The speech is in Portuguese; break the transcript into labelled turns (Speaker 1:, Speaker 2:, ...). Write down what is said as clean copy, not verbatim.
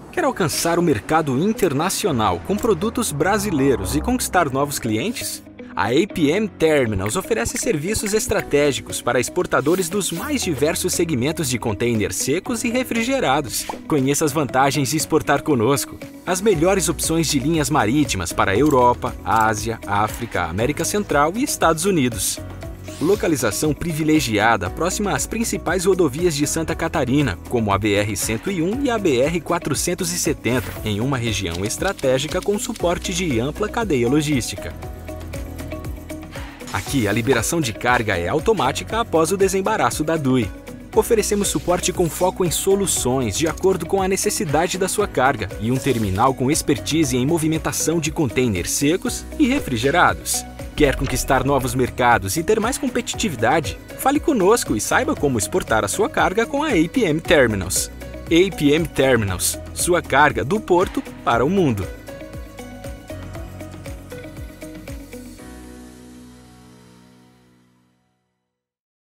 Speaker 1: Quer alcançar o mercado internacional com produtos brasileiros e conquistar novos clientes? A APM Terminals oferece serviços estratégicos para exportadores dos mais diversos segmentos de contêineres secos e refrigerados. Conheça as vantagens de exportar conosco. As melhores opções de linhas marítimas para a Europa, Ásia, África, América Central e Estados Unidos. Localização privilegiada próxima às principais rodovias de Santa Catarina, como a BR-101 e a BR-470, em uma região estratégica com suporte de ampla cadeia logística. Aqui, a liberação de carga é automática após o desembaraço da DUI. Oferecemos suporte com foco em soluções de acordo com a necessidade da sua carga e um terminal com expertise em movimentação de contêineres secos e refrigerados. Quer conquistar novos mercados e ter mais competitividade? Fale conosco e saiba como exportar a sua carga com a APM Terminals. APM Terminals, sua carga do porto para o mundo.